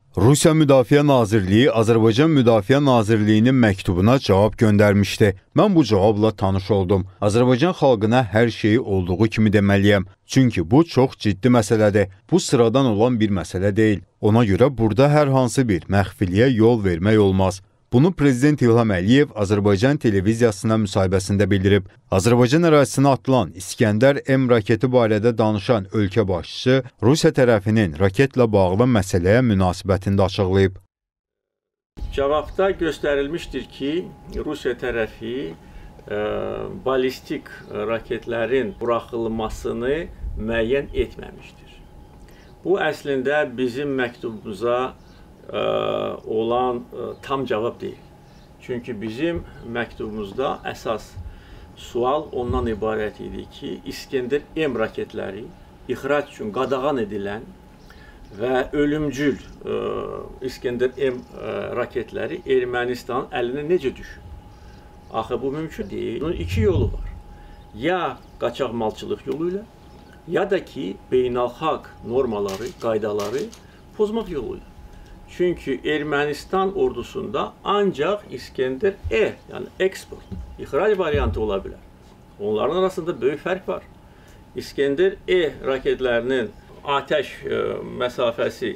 Rusiya Müdafiə Nazirliyi Azərbaycan Müdafiə Nazirliyinin məktubuna cavab göndərmişdi. Mən bu cavabla tanış oldum. Azərbaycan xalqına hər şeyi olduğu kimi deməliyəm. Çünki bu çox ciddi məsələdir. Bu sıradan olan bir məsələ deyil. Ona görə burada hər hansı bir məxfiliyə yol vermək olmaz. Bunu Prezident İlham Əliyev Azərbaycan televiziyasına müsahibəsində bildirib. Azərbaycan ərazisinə atılan İskəndər M raketi barədə danışan ölkə başçısı Rusiya tərəfinin raketlə bağlı məsələyə münasibətini açıqlayıb. Cavabda göstərilmişdir ki, Rusiya tərəfi balistik raketlərin buraxılmasını müəyyən etməmişdir. Bu əslində bizim məktubumuza olan tam cavab deyil. Çünki bizim məktubumuzda əsas sual ondan ibarət idi ki, İskəndər M raketləri ixrac üçün qadağan edilən və ölümcül İskəndər M raketləri Ermənistanın əlinə necə düşür? Axı bu mümkün deyil. Bunun iki yolu var. Ya qaçaqmalçılıq yolu ilə, ya da ki, beynəlxalq normaları, qaydaları pozmaq yolu ilə. Çünki Ermənistan ordusunda ancaq İskəndər E, yəni eksport, ixrac variantı ola bilər. Onların arasında böyük fərq var. İskəndər E raketlərinin atəş məsafəsi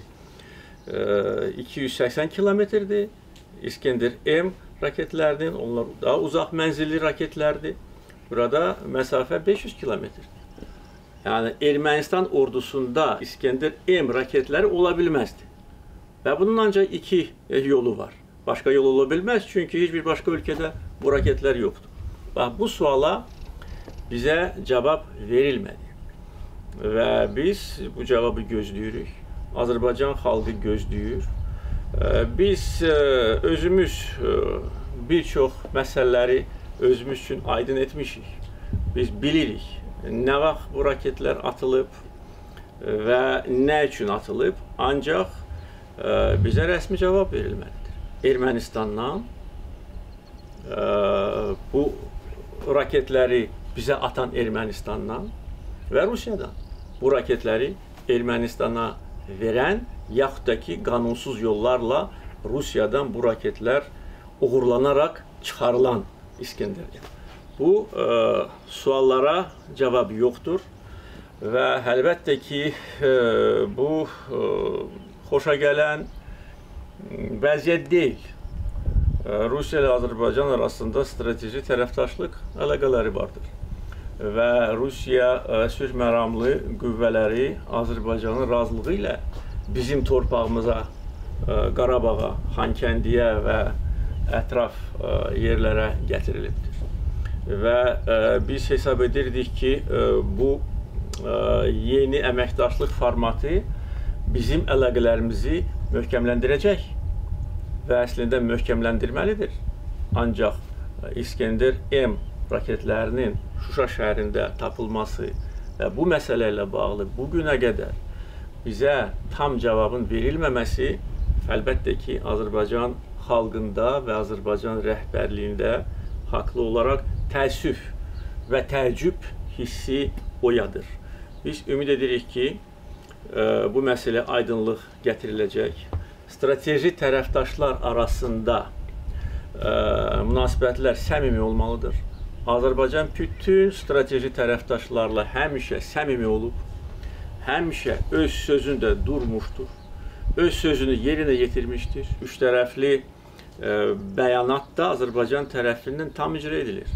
280 kilometrdir. İskəndər M raketlərinin, onlar daha uzaq mənzilli raketlərdir. Burada məsafə 500 kilometrdir. Yəni Ermənistan ordusunda İskəndər M raketləri ola bilməzdi. Və bunun ancaq iki yolu var. Başqa yol ola bilməz, çünki heç bir başqa ölkədə bu raketlər yoxdur. Bax, bu suala bizə cavab verilmədi. Və biz bu cavabı gözləyirik. Azərbaycan xalqı gözləyir. Biz özümüz bir çox məsələləri özümüz üçün aydın etmişik. Biz bilirik nə vaxt bu raketlər atılıb və nə üçün atılıb, ancaq bizə rəsmi cavab verilməlidir. Ermənistandan bu raketləri bizə atan Ermənistandan və Rusiyadan bu raketləri Ermənistana verən yaxud da ki, qanunsuz yollarla Rusiyadan bu raketlər uğurlanaraq çıxarılan İskəndərdir. Bu suallara cavab yoxdur və əlbəttə ki, bu xoşa gələn vəziyyət deyil. Rusiya ilə Azərbaycan arasında strateji tərəfdaşlıq əlaqələri vardır. Və Rusiya sülh məramlı qüvvələri Azərbaycanın razılığı ilə bizim torpağımıza, Qarabağa, Xankəndiyə və ətraf yerlərə gətirilibdir. Və biz hesab edirdik ki, bu yeni əməkdaşlıq formatı bizim əlaqələrimizi möhkəmləndirəcək və əslində möhkəmləndirməlidir. Ancaq İskəndər M raketlərinin Şuşa şəhərində tapılması və bu məsələ ilə bağlı bugünə qədər bizə tam cavabın verilməməsi əlbəttə ki, Azərbaycan xalqında və Azərbaycan rəhbərliyində haqlı olaraq təəssüf və təəccüb hissi oyadır. Biz ümid edirik ki, bu məsələ aydınlıq gətiriləcək. Strateji tərəfdaşlar arasında münasibətlər səmimi olmalıdır. Azərbaycan bütün strateji tərəfdaşlarla həmişə səmimi olub, həmişə öz sözündə durmuşdur, öz sözünü yerinə yetirmişdir. Üç tərəfli bəyanat da Azərbaycan tərəfindən tam icra edilir.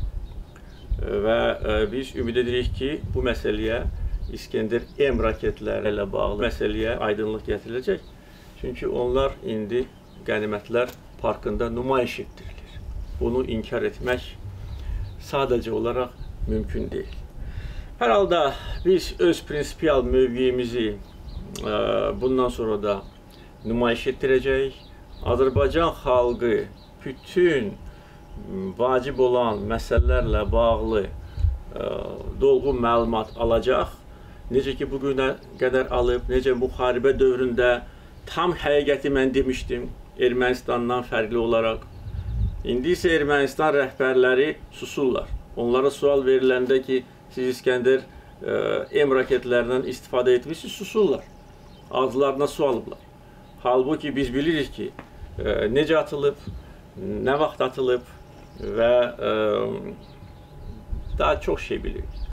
Və biz ümid edirik ki, bu məsələyə İskəndər M raketləri ilə bağlı məsələyə aydınlıq gətiriləcək. Çünki onlar indi qənimətlər parkında nümayiş etdirilir. Bunu inkar etmək sadəcə olaraq mümkün deyil. Hər halda biz öz prinsipial mövqeyimizi bundan sonra da nümayiş etdirəcəyik. Azərbaycan xalqı bütün vacib olan məsələlərlə bağlı dolğun məlumat alacaq. Necə ki, bugünə qədər alıb, necə müharibə dövründə tam həqiqəti mən demişdim, Ermənistandan fərqli olaraq. İndi isə Ermənistan rəhbərləri susurlar. Onlara sual veriləndə ki, siz İskəndər M raketlərindən istifadə etmişsiniz, susurlar. Ağızlarına su alıblar. Halbuki biz bilirik ki, necə atılıb, nə vaxt atılıb və daha çox şey bilirik.